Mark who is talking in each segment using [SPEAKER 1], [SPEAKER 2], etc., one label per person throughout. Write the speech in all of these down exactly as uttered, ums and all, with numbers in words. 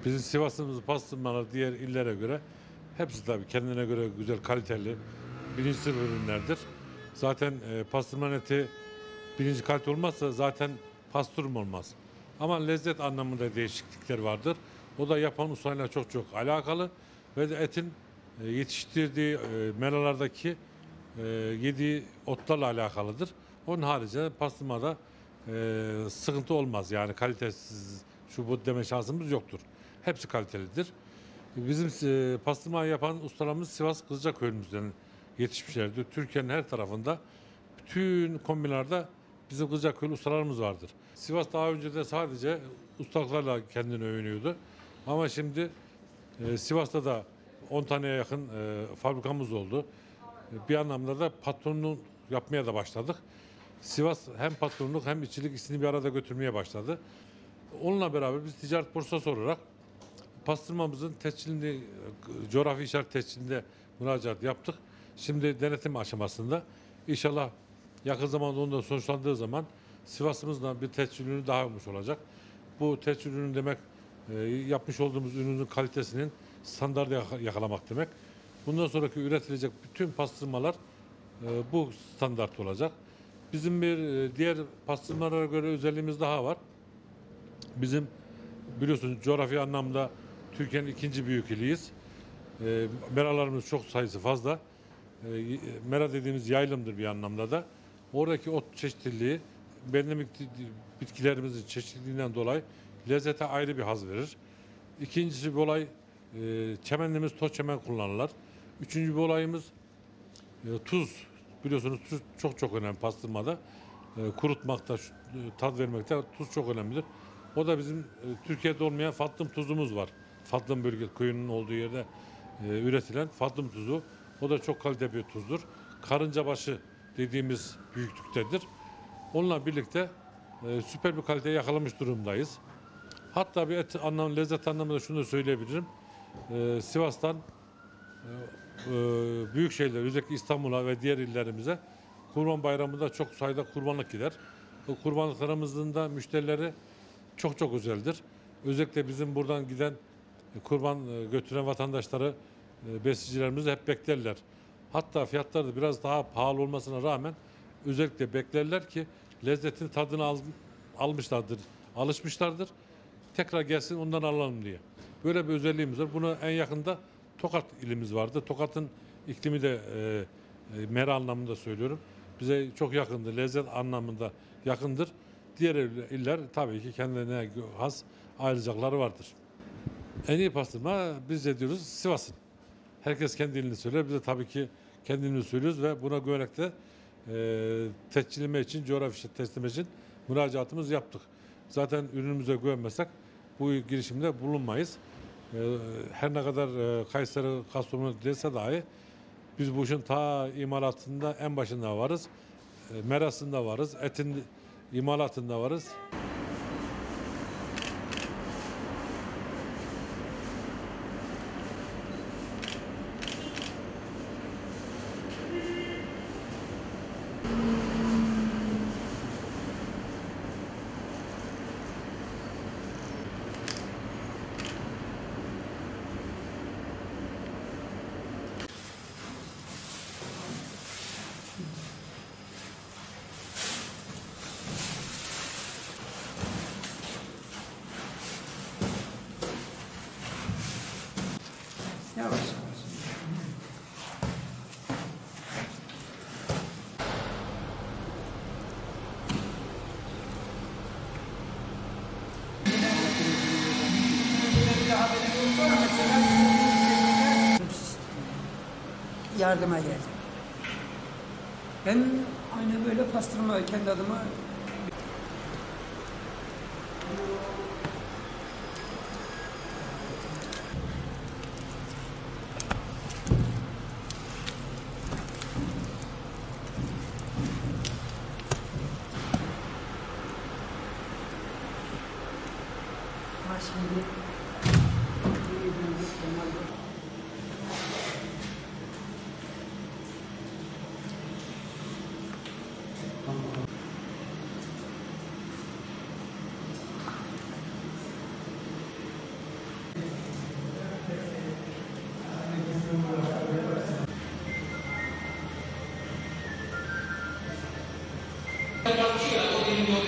[SPEAKER 1] Bizim Sivas'ımızın pastırmaları diğer illere göre hepsi tabii kendine göre güzel, kaliteli, birinci sınıf ürünlerdir. Zaten e, pastırma eti birinci kalite olmazsa zaten pastırma olmaz. Ama lezzet anlamında değişiklikler vardır. O da yapan ustayla çok çok alakalı ve de etin e, yetiştirdiği e, meralardaki e, yediği otlarla alakalıdır. Onun haricinde pastırmada e, sıkıntı olmaz. Yani kalitesiz şu bu deme şansımız yoktur. Hepsi kalitelidir. Bizim e, pastırma yapan ustalarımız Sivas Kızılcaköy'ümüzden yetişmişlerdir. Türkiye'nin her tarafında bütün kombinlerde bizim Kızılcaköylü ustalarımız vardır. Sivas daha önce de sadece ustalıklarla kendini övünüyordu. Ama şimdi e, Sivas'ta da on taneye yakın e, fabrikamız oldu. E, bir anlamda da patronluk yapmaya da başladık. Sivas hem patronluk hem işçilik ikisini bir arada götürmeye başladı. Onunla beraber biz ticaret borsası olarak pastırmamızın tescilini, coğrafi işaret tescilinde müracaat yaptık. Şimdi denetim aşamasında. İnşallah yakın zamanda onda sonuçlandığı zaman Sivas'ımızdan bir tescil ürünü daha olmuş olacak. Bu tescil ürünü demek e, yapmış olduğumuz ürünün kalitesinin standardı yakalamak demek. Bundan sonraki üretilecek bütün pastırmalar e, bu standart olacak. Bizim bir e, diğer pastırmalara göre özelliğimiz daha var. Bizim biliyorsunuz coğrafi anlamda Türkiye'nin ikinci büyük iliyiz. E, meralarımız çok sayısı fazla. E, mera dediğimiz yaylımdır bir anlamda da. Oradaki ot çeşitliliği belli bitkilerimizin çeşitliliğinden dolayı lezzete ayrı bir haz verir. İkincisi bir olay e, çemenimiz toz çemen kullanırlar. Üçüncü bir olayımız e, tuz. Biliyorsunuz tuz çok çok önemli pastırmada. E, kurutmakta, e, tat vermekte tuz çok önemlidir. O da bizim e, Türkiye'de olmayan Fatlım tuzumuz var. Fatlım bölge köyünün olduğu yerde e, üretilen Fatlım tuzu. O da çok kaliteli bir tuzdur. Karıncabaşı dediğimiz büyüklüktedir. Onunla birlikte e, süper bir kalite yakalamış durumdayız. Hatta bir et anlamı, lezzet anlamında şunu da söyleyebilirim. E, Sivas'tan e, e, büyük şehirler, özellikle İstanbul'a ve diğer illerimize Kurban Bayramı'nda çok sayıda kurbanlık gider. O kurbanlıklarımızın da müşterileri çok çok özeldir. Özellikle bizim buradan giden e, kurban e, götüren vatandaşları e, besicilerimiz hep beklerler. Hatta fiyatları da biraz daha pahalı olmasına rağmen özellikle beklerler ki lezzetin tadını al, almışlardır, alışmışlardır. Tekrar gelsin ondan alalım diye. Böyle bir özelliğimiz var. Bunu en yakında Tokat ilimiz vardı. Tokat'ın iklimi de e, e, mera anlamında söylüyorum. Bize çok yakındır. Lezzet anlamında yakındır. Diğer iller tabii ki kendine has ayrıcalıkları vardır. En iyi pastırma biz de diyoruz Sivas'ın. Herkes kendi ilini söyler. Biz de tabii ki kendimizi söylüyoruz ve buna güvenerek de e, tescilleme için, coğrafi teslim için müracaatımızı yaptık. Zaten ürünümüze güvenmesek bu girişimde bulunmayız. E, her ne kadar e, Kayseri, Kastamonu dese dahi biz bu işin ta imalatında en başında varız. E, merasında varız, etin imalatında varız.
[SPEAKER 2] Yavaş yavaş. Yardıma geldim. Ben aynı böyle pastırma kendi adıma şimdi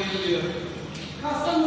[SPEAKER 2] geliyor. Kastamonu